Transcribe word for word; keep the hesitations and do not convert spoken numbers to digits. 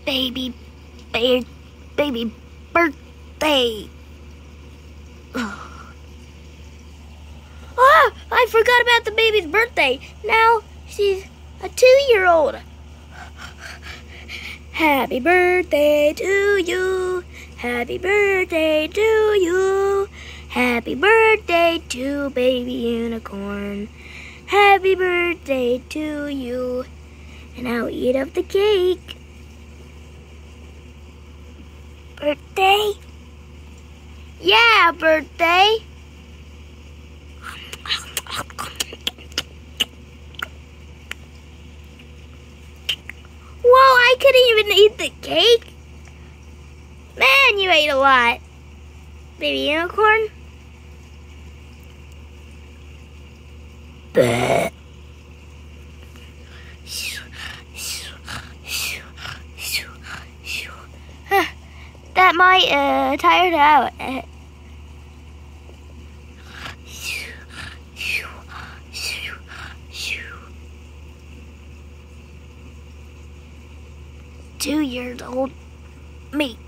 baby, baby, baby birthday. Ah, I forgot about the baby's birthday. Now she's a two-year-old. Happy birthday to you. Happy birthday to you. Happy birthday to baby unicorn. Happy birthday to you. And I'll eat up the cake. Birthday? Yeah, birthday. Whoa, I couldn't even eat the cake. Man, you ate a lot. Baby unicorn? Bleh. That might uh, tire it out. Two years old me.